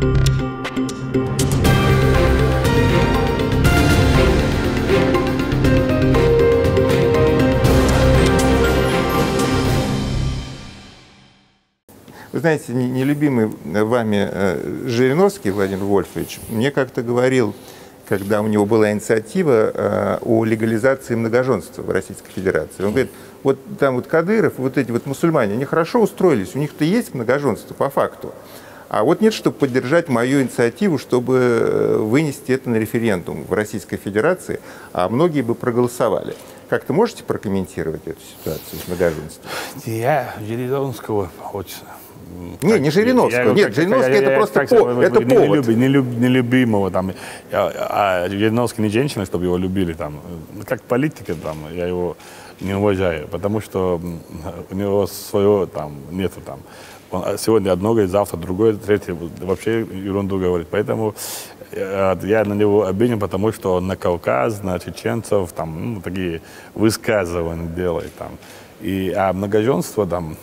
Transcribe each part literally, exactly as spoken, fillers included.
Вы знаете, нелюбимый вами Жириновский Владимир Вольфович мне как-то говорил, когда у него была инициатива о легализации многоженства в Российской Федерации. Он говорит, вот там вот Кадыров, вот эти вот мусульмане, они хорошо устроились, у них-то есть многоженство по факту. А вот нет, чтобы поддержать мою инициативу, чтобы вынести это на референдум в Российской Федерации, а многие бы проголосовали. Как-то можете прокомментировать эту ситуацию с многоженством? Я Жириновского очень... Не, не Жириновского. Нет, Жириновский это просто повод. Нелюбимого там. А Жириновский не женщина, чтобы его любили там. Как политика там, я его не уважаю, потому что у него своего там нету там. Он сегодня одно говорит, завтра другое, третье вообще ерунду говорит. Поэтому я на него обиден, потому что он на Кавказ, на чеченцев там ну, такие высказывания делает там. И а многоженство там.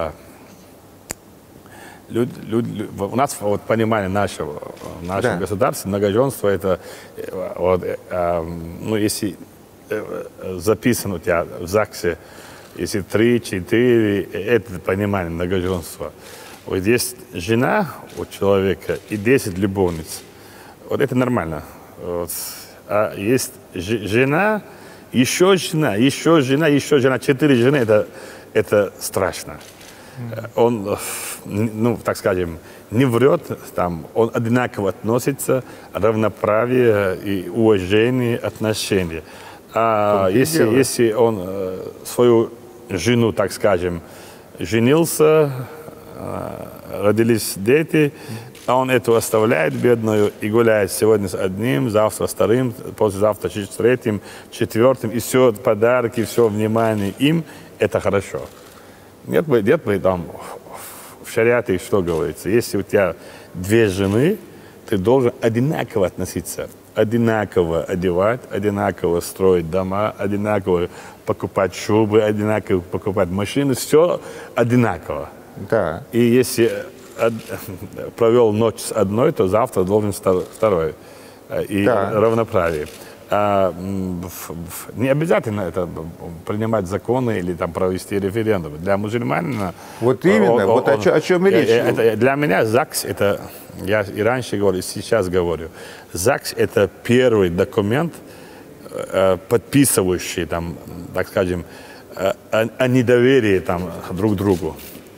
Люд, люд, у нас вот понимание нашего, нашего да. государства, многоженство это, вот, э, ну, если записано у тебя в ЗАГСе, если три, четыре, это понимание многоженства. Вот есть жена у человека и десять любовниц, вот это нормально. Вот. А есть жена, еще жена, еще жена, еще жена, четыре жены, это, это страшно. Он, ну, так скажем, не врет, там, он одинаково относится, равноправие и уважение, отношения. А если, если он э, свою жену, так скажем, женился, э, родились дети, а он эту оставляет бедную и гуляет сегодня с одним, завтра с вторым, послезавтра с третьим, четвертым, и все подарки, все внимание им, это хорошо. Нет бы, нет бы там в шариате что говорится. Если у тебя две жены, ты должен одинаково относиться, одинаково одевать, одинаково строить дома, одинаково покупать шубы, одинаково покупать машины, все одинаково. Да. И если провел ночь с одной, то завтра должен второй. И да. равноправие. А, не обязательно это принимать законы или там провести референдум. Для мусульманина... Вот именно, он, вот он, о, о чем речь. Это, для меня ЗАГС, это, я и раньше говорил, и сейчас говорю, ЗАГС это первый документ, подписывающий, там, так скажем, о, о недоверии там, друг к другу.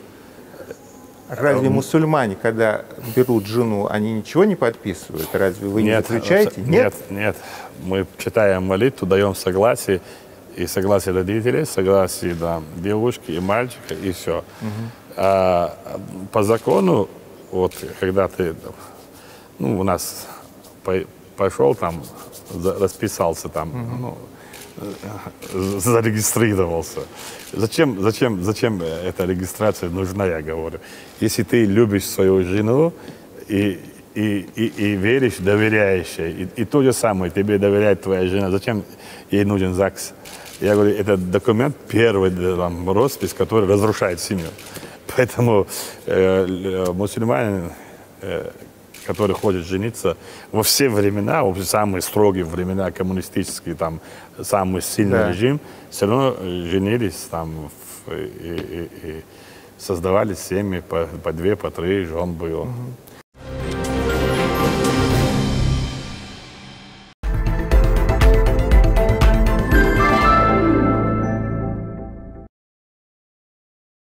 Разве мусульмане, когда берут жену, они ничего не подписывают? Разве вы не нет, заключаете? Нет, нет. Мы читаем молитву, даем согласие, и согласие родителей, согласие да, девушки и мальчика, и все. Угу. А, по закону, вот, когда ты, ну, у нас по, пошел там, расписался там, угу. ну, зарегистрировался. Зачем, зачем, зачем эта регистрация нужна, я говорю? Если ты любишь свою жену и, и, и, и веришь, доверяешь ей, и, и то же самое, тебе доверяет твоя жена, зачем ей нужен ЗАГС? Я говорю, это документ, первый там, роспись, который разрушает семью. Поэтому э, мусульмане, э, которые ходят жениться, во все времена, во самые строгие времена, коммунистические, там, самый сильный да. режим, все равно женились там и, и, и создавали семьи, по, по две, по три жен было. Угу.